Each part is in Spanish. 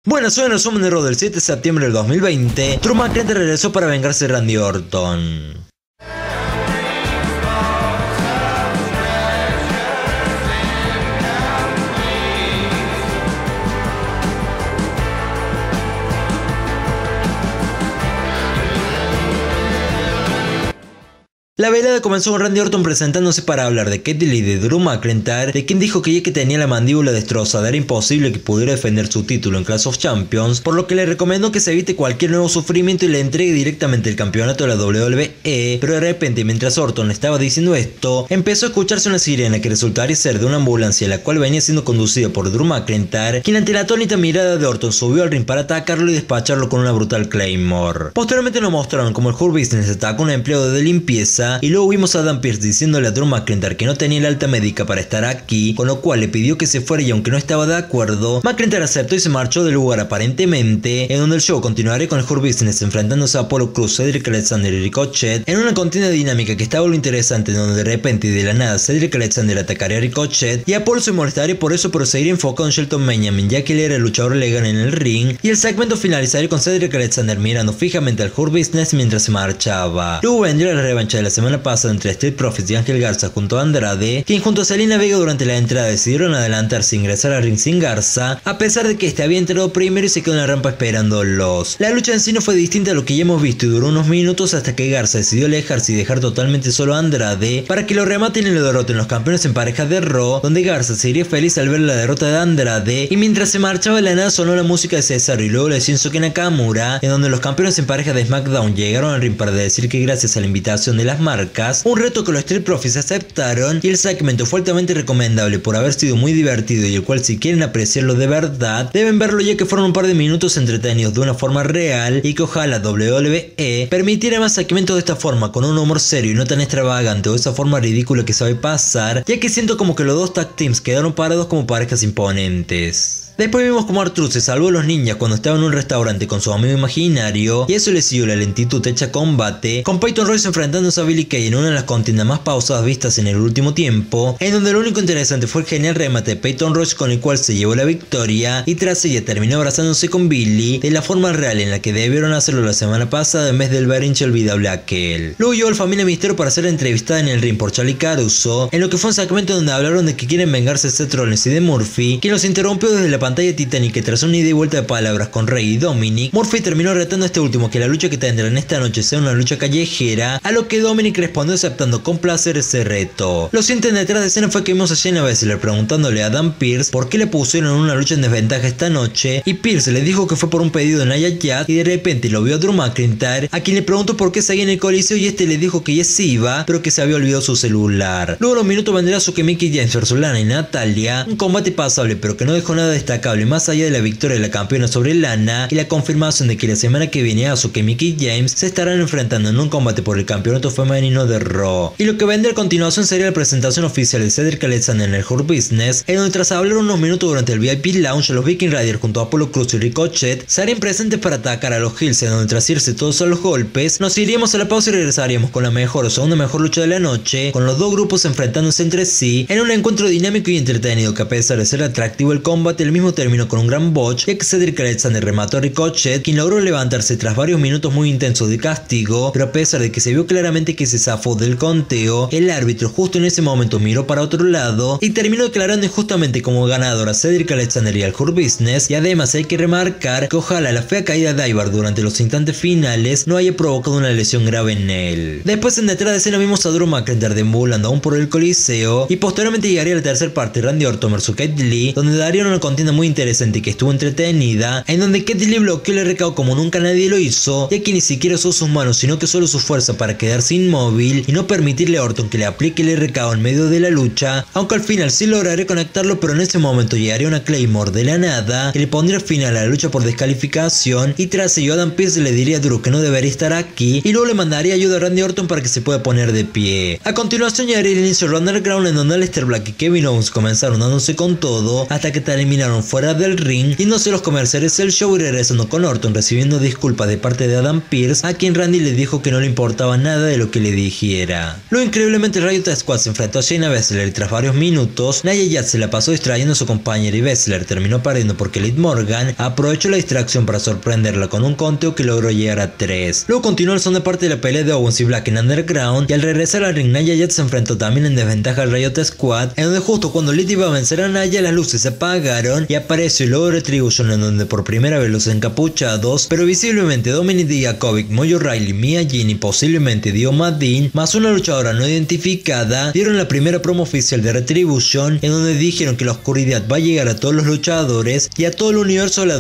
Buenas, soy el resumen de Raw del 7 de septiembre del 2020. Drew McIntyre regresó para vengarse de Randy Orton. La velada comenzó con Randy Orton presentándose para hablar de Keith Lee y de Drew McIntyre, de quien dijo que ya que tenía la mandíbula destrozada era imposible que pudiera defender su título en Clash of Champions, por lo que le recomendó que se evite cualquier nuevo sufrimiento y le entregue directamente el campeonato de la WWE. Pero de repente, mientras Orton estaba diciendo esto, empezó a escucharse una sirena que resultaría ser de una ambulancia, la cual venía siendo conducida por Drew McIntyre, quien ante la atónita mirada de Orton subió al ring para atacarlo y despacharlo con una brutal Claymore. Posteriormente nos mostraron como el Hurt Business atacó a un empleado de limpieza, y luego vimos a Adam Pearce diciéndole a Drew McIntyre que no tenía el alta médica para estar aquí, con lo cual le pidió que se fuera y aunque no estaba de acuerdo, McIntyre aceptó y se marchó del lugar aparentemente, en donde el show continuaría con el Hurt Business enfrentándose a Apollo Crews, Cedric Alexander y Ricochet, en una contienda dinámica que estaba lo interesante, donde de repente y de la nada Cedric Alexander atacaría a Ricochet y Apollo se molestaría por eso, pero seguiría enfocado en Shelton Benjamin, ya que él era el luchador legal en el ring, y el segmento finalizaría con Cedric Alexander mirando fijamente al Hurt Business mientras se marchaba. Luego vendría la revancha de la semana pasada entre Street Profits y Ángel Garza junto a Andrade, quien junto a Zelina Vega durante la entrada decidieron adelantarse e ingresar al ring sin Garza, a pesar de que este había entrado primero y se quedó en la rampa esperándolos. La lucha en sí no fue distinta a lo que ya hemos visto y duró unos minutos hasta que Garza decidió alejarse y dejar totalmente solo a Andrade para que lo rematen y lo derroten los campeones en parejas de Raw, donde Garza sería feliz al ver la derrota de Andrade, y mientras se marchaba de la nada sonó la música de Cesaro y luego la de Shinsuke Nakamura, en donde los campeones en pareja de SmackDown llegaron al ring para decir que gracias a la invitación de las marcas, un reto que los Street Profits aceptaron, y el segmento fue altamente recomendable por haber sido muy divertido y el cual si quieren apreciarlo de verdad deben verlo, ya que fueron un par de minutos entretenidos de una forma real y que ojalá WWE permitiera más segmentos de esta forma con un humor serio y no tan extravagante o esa forma ridícula que sabe pasar, ya que siento como que los dos tag teams quedaron parados como parejas imponentes. Después vimos como R-Truth se salvó a los ninjas cuando estaba en un restaurante con su amigo imaginario, y eso le siguió la lentitud hecha combate, con Peyton Royce enfrentándose a Billie Kay en una de las contiendas más pausadas vistas en el último tiempo, en donde lo único interesante fue el genial remate de Peyton Royce con el cual se llevó la victoria, y tras ella terminó abrazándose con Billie de la forma real en la que debieron hacerlo la semana pasada en vez del berrinche olvidable aquel. Luego llegó el Familia Misterio para ser entrevistada en el ring por Charly Caruso, en lo que fue un segmento donde hablaron de que quieren vengarse de Seth Rollins y de Murphy, quien los interrumpió desde la pantalla titánica tras una ida y vuelta de palabras con Rey y Dominic. Murphy terminó retando a este último que la lucha que tendrán esta noche sea una lucha callejera, a lo que Dominic respondió aceptando con placer ese reto. Lo siguiente detrás de escena fue que vimos a Shayna Baszler preguntándole a Dan Pearce por qué le pusieron una lucha en desventaja esta noche, y Pearce le dijo que fue por un pedido de Nia Jax, y de repente lo vio a Drew McIntyre, a quien le preguntó por qué seguía en el coliseo, y este le dijo que ya se iba, pero que se había olvidado su celular. Luego los minutos vendrá su que Mickie James versus Lana y Natalya, un combate pasable pero que no dejó nada destacable más allá de la victoria de la campeona sobre Lana y la confirmación de que la semana que viene Asuka y Mickie James se estarán enfrentando en un combate por el campeonato femenino de Raw. Y lo que vendrá a continuación sería la presentación oficial de Cedric Alexander en el Hurt Business, en donde tras hablar unos minutos durante el VIP Lounge, los Viking Raiders junto a Apollo Crews y Ricochet serían presentes para atacar a los Heels, en donde tras irse todos a los golpes nos iríamos a la pausa y regresaríamos con la mejor o segunda mejor lucha de la noche, con los dos grupos enfrentándose entre sí en un encuentro dinámico y entretenido que, a pesar de ser atractivo el combate, el mismo terminó con un gran botch, ya que Cedric Alexander remató a Ricochet, quien logró levantarse tras varios minutos muy intensos de castigo, pero a pesar de que se vio claramente que se zafó del conteo, el árbitro justo en ese momento miró para otro lado y terminó declarando injustamente como ganador a Cedric Alexander y al Hurt Business, y además hay que remarcar que ojalá la fea caída de Ivar durante los instantes finales no haya provocado una lesión grave en él. Después en detrás de escena vimos a Drew McIntyre deambulando aún por el coliseo, y posteriormente llegaría la tercera parte, Randy Orton vs Keith Lee, donde darían una contienda muy interesante que estuvo entretenida, en donde Keith Lee bloqueó el RKO como nunca nadie lo hizo, ya que ni siquiera usó sus manos sino que solo su fuerza para quedarse inmóvil y no permitirle a Orton que le aplique el RKO en medio de la lucha, aunque al final sí lograría conectarlo, pero en ese momento llegaría una Claymore de la nada que le pondría final a la lucha por descalificación, y tras ello Adam Pearce le diría a Drew que no debería estar aquí y luego le mandaría ayuda a Randy Orton para que se pueda poner de pie. A continuación llegaría el inicio del Underground, en donde Aleister Black y Kevin Owens comenzaron dándose con todo hasta que terminaron mano fuera del ring, yéndose los comerciales del show y regresando con Orton recibiendo disculpas de parte de Adam Pearce, a quien Randy le dijo que no le importaba nada de lo que le dijera. Luego increíblemente Riot Squad se enfrentó a Shayna Baszler y tras varios minutos Nia Jax se la pasó distrayendo a su compañera y Baszler terminó perdiendo porque Liv Morgan aprovechó la distracción para sorprenderla con un conteo que logró llegar a 3. Luego continuó el son de parte de la pelea de Owens y Black en Underground y al regresar al ring Nia Jax se enfrentó también en desventaja al Riot Squad, en donde justo cuando Liv iba a vencer a Nia las luces se apagaron y apareció el logo de Retribution, en donde por primera vez los encapuchados, pero visiblemente Dominic Dijakovic, Mojo Rawley, Mia Yim y posiblemente Dio Maddin, más una luchadora no identificada, dieron la primera promo oficial de Retribution, en donde dijeron que la oscuridad va a llegar a todos los luchadores y a todo el universo de la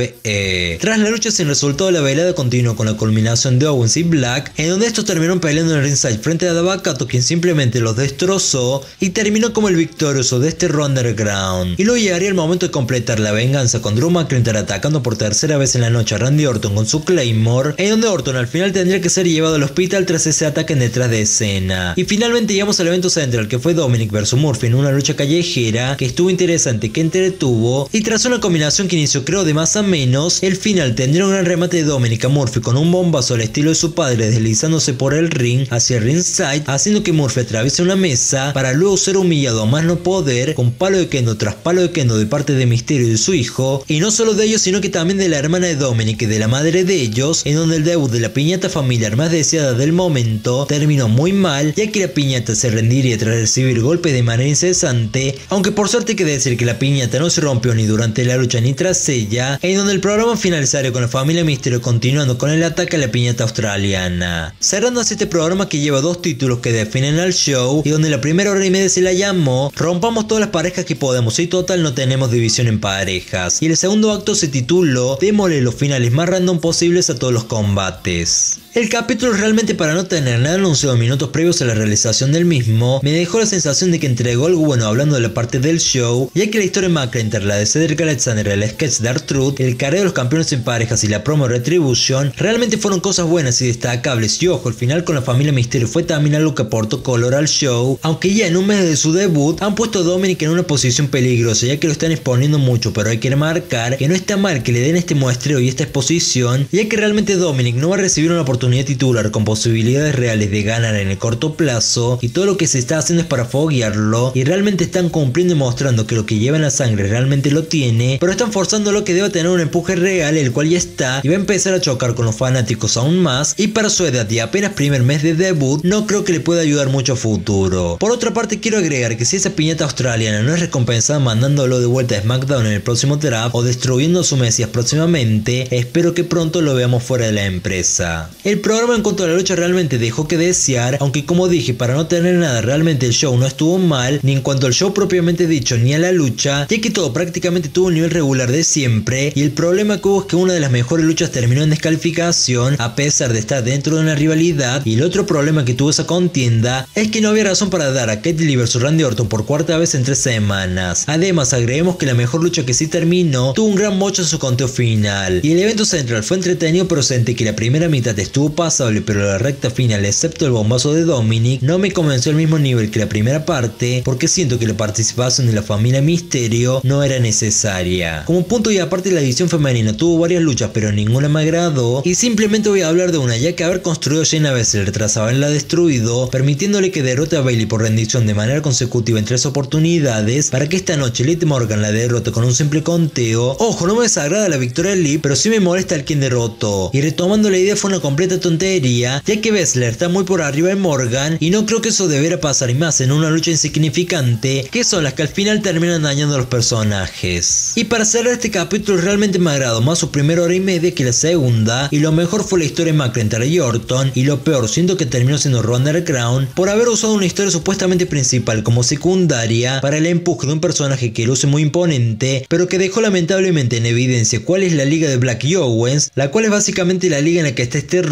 WWE. Tras la lucha sin resultado, la velada continuó con la culminación de Owens y Black, en donde estos terminaron peleando en el ringside frente a Dabba-Kato, quien simplemente los destrozó y terminó como el victorioso de este Raw Underground. Y luego llegaría el momento de completar la venganza con Drew McIntyre atacando por tercera vez en la noche a Randy Orton con su Claymore, en donde Orton al final tendría que ser llevado al hospital tras ese ataque detrás de escena. Y finalmente llegamos al evento central, que fue Dominic vs Murphy en una lucha callejera que estuvo interesante, que entretuvo, y tras una combinación que inició creo de más a menos, el final tendría un gran remate de Dominic a Murphy con un bombazo al estilo de su padre deslizándose por el ring hacia el ringside, haciendo que Murphy atraviese una mesa para luego ser humillado a más no poder con palo de kendo tras palo de kendo de parte de Mysterio y de su hijo, y no solo de ellos sino que también de la hermana de Dominic y de la madre de ellos, en donde el debut de la piñata familiar más deseada del momento terminó muy mal, ya que la piñata se rendiría tras recibir golpes de manera incesante, aunque por suerte hay que decir que la piñata no se rompió ni durante la lucha ni tras ella, en donde el programa finalizaría con la familia Mysterio continuando con el ataque a la piñata australiana. Cerrando así este programa que lleva 2 títulos que definen al show, y donde la primera hora y media se la llamó "Rompamos todas las parejas que podemos y total no tenemos división en parejas", y el segundo acto se tituló "Démosle los finales más random posibles a todos los combates". El capítulo realmente, para no tener nada anunciado minutos previos a la realización del mismo, me dejó la sensación de que entregó algo bueno hablando de la parte del show, ya que la historia de McIntyre, la de Cedric Alexander, el sketch de R-Truth, el careo de los campeones en parejas y la promo de Retribution realmente fueron cosas buenas y destacables, y ojo, el final con la familia Mysterio fue también algo que aportó color al show, aunque ya en un mes de su debut han puesto a Dominic en una posición peligrosa, ya que lo están exponiendo mucho, pero hay que remarcar que no está mal que le den este muestreo y esta exposición, ya que realmente Dominic no va a recibir una oportunidad titular con posibilidades reales de ganar en el corto plazo, y todo lo que se está haciendo es para foguearlo, y realmente están cumpliendo y mostrando que lo que lleva en la sangre realmente lo tiene, pero están forzando lo que deba tener un empuje real, el cual ya está, y va a empezar a chocar con los fanáticos aún más, y para su edad y apenas primer mes de debut, no creo que le pueda ayudar mucho a futuro. Por otra parte, quiero agregar que si esa piñata australiana no es recompensada mandándolo de vuelta a SmackDown en el próximo draft o destruyendo a su Mesías próximamente, espero que pronto lo veamos fuera de la empresa. El programa en cuanto a la lucha realmente dejó que desear, aunque como dije, para no tener nada, realmente el show no estuvo mal, ni en cuanto al show propiamente dicho, ni a la lucha, ya que todo prácticamente tuvo un nivel regular de siempre, y el problema que hubo es que una de las mejores luchas terminó en descalificación, a pesar de estar dentro de una rivalidad, y el otro problema que tuvo esa contienda es que no había razón para dar a Keith Lee vs Randy Orton por cuarta vez en 3 semanas. Además, agreguemos que la mejor lucha que sí terminó tuvo un gran mocho en su conteo final, y el evento central fue entretenido, pero sentí que la primera mitad estuvo pasable, pero la recta final, excepto el bombazo de Dominic, no me convenció al mismo nivel que la primera parte, porque siento que la participación de la familia Mysterio no era necesaria. Como punto y aparte, la división femenina tuvo varias luchas, pero ninguna me agradó, y simplemente voy a hablar de una, ya que haber construido a Shayna Baszler tras haberla destruido, permitiéndole que derrote a Bayley por rendición de manera consecutiva en 3 oportunidades, para que esta noche Liv Morgan la derrote con un simple conteo. Ojo, no me desagrada la victoria de Liv, pero sí me molesta el quien derrotó, y retomando la idea, fue una completa tontería, ya que Baszler está muy por arriba de Morgan, y no creo que eso debiera pasar, y más en una lucha insignificante, que son las que al final terminan dañando a los personajes. Y para cerrar este capítulo, realmente me agradó más su primera hora y media que la segunda, y lo mejor fue la historia de McIntyre y Orton, y lo peor siento que terminó siendo Raw Underground por haber usado una historia supuestamente principal como secundaria para el empuje de un personaje que luce muy imponente, pero que dejó lamentablemente en evidencia cuál es la liga de Black y Owens, la cual es básicamente la liga en la que está este Raw,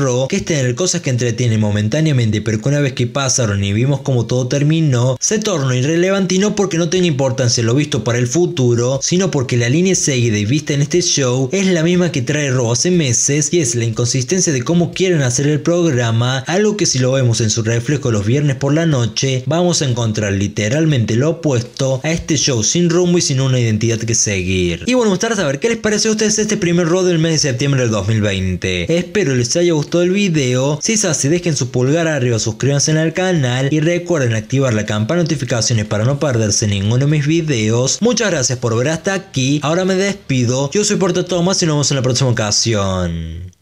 Raw, que es tener cosas que entretienen momentáneamente, pero que una vez que pasaron y vimos cómo todo terminó, se tornó irrelevante, y no porque no tenga importancia lo visto para el futuro, sino porque la línea seguida y vista en este show es la misma que trae Raw hace meses, y es la inconsistencia de cómo quieren hacer el programa, algo que si lo vemos en su reflejo los viernes por la noche, vamos a encontrar literalmente lo opuesto a este show sin rumbo y sin una identidad que seguir. Y bueno, me gustaría saber qué les pareció a ustedes este primer Raw del mes de septiembre del 2020. Espero les haya gustado el video. Si es así, dejen su pulgar arriba, suscríbanse al canal y recuerden activar la campana de notificaciones para no perderse ninguno de mis videos. Muchas gracias por ver hasta aquí. Ahora me despido. Yo soy Porta Thomas y nos vemos en la próxima ocasión.